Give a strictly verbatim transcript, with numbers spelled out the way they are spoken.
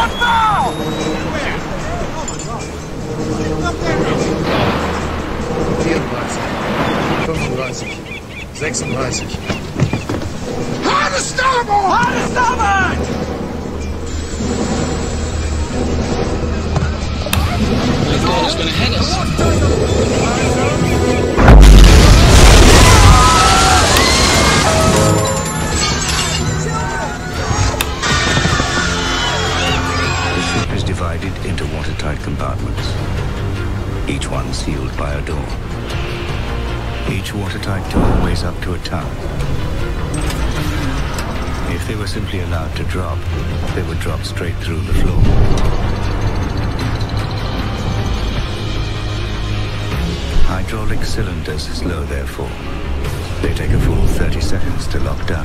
Port foul! vierunddreißig, fünfunddreißig, sechsunddreißig. Hard to starboard! Hard to starboard! I thought it was going to hit us. The ship is divided into watertight compartments, each one sealed by a door. Each watertight door weighs up to a ton. If they were simply allowed to drop, they would drop straight through the floor. Hydraulic cylinders slow their fall. They take a full thirty seconds to lock down.